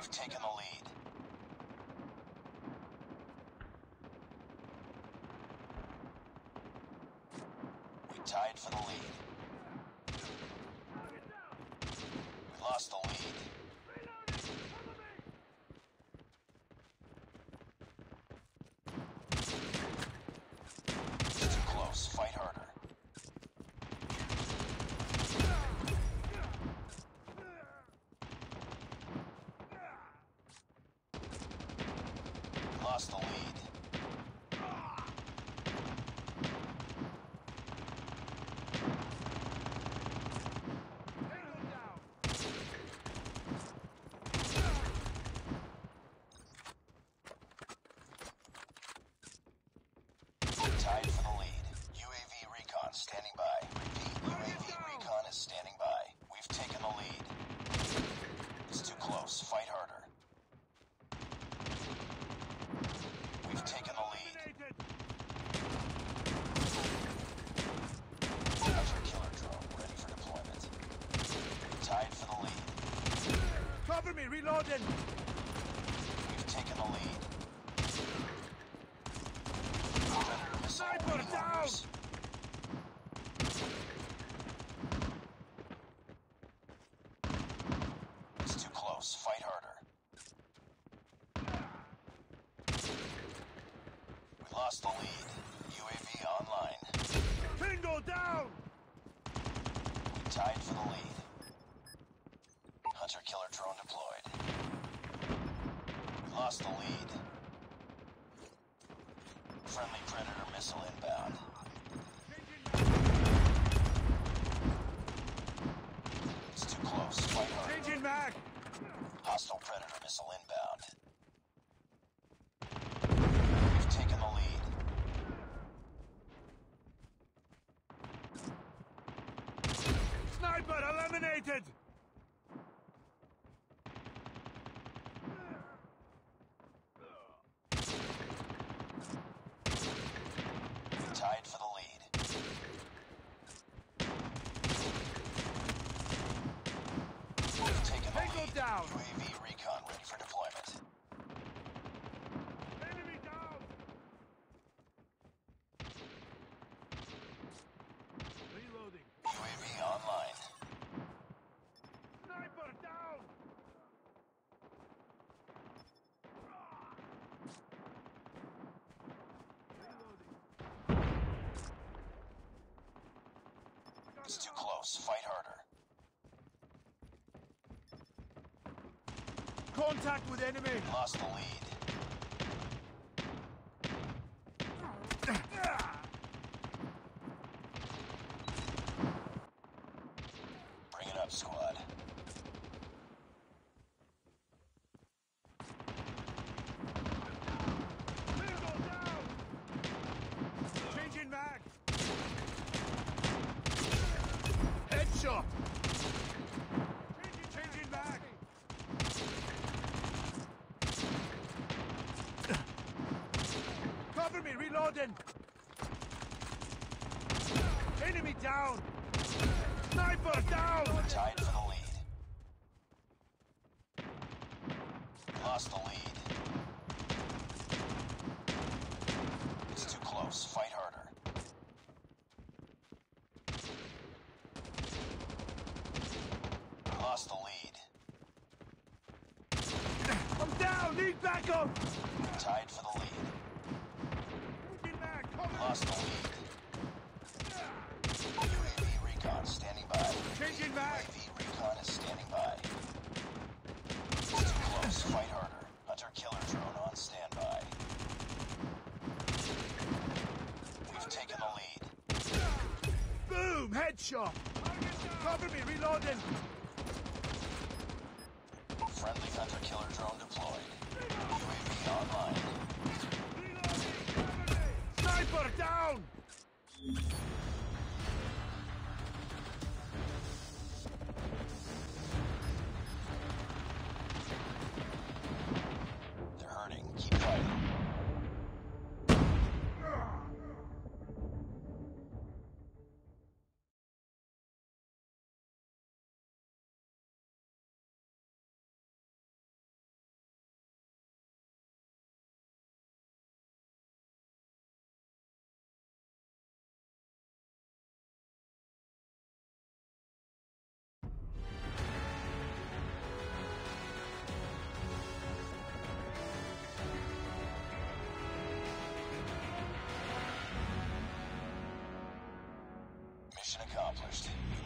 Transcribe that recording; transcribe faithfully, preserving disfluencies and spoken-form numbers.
We've taken the lead. We tied for the lead. We lost the lead. It's too close. Fight harder. We lost the lead. Tied for the lead. U A V recon standing by. Repeat, U A V recon is standing by. We've taken the lead. It's too close. Fight harder. We've taken the lead. Hunter killer drone ready for deployment. Tied for the lead. Cover me, reloading! We've taken the lead. Sniper down! It's too close. Fight harder. We lost the lead. U A V online. Bingo down! We tied for the lead. Hunter killer drone deployed. We lost the lead. Friendly Predator missile inbound. It's too close. Fight harder. Changing mag! Hostile Predator missile inbound. We've taken the lead. Sniper eliminated! Tied for the lead. We've taken the Tango lead. down. U A V recon ready for deployment. Enemy down! Reloading. U A V online. Sniper down! Reloading. It's too close. Fight harder. Contact with enemy! We lost the lead. Bring it up, squad. Bingo down! Changing mag! Headshot! Changing, changing mag! Cover me, reloading! Enemy down! Sniper down! Tied for the lead. We lost the lead. It's too close. Fight harder. We lost the lead. I'm down! Need backup! Tied for the lead. Changing mag! We Cover lost the lead. U A V recon standing by. Changing U mag! A V recon is standing by. It's too close. Fight harder. Hunter killer drone on standby. We've taken the lead. Boom! Headshot! Cover me, reloading! Friendly hunter killer drone deployed. U A V online. Sniper down! Mission accomplished.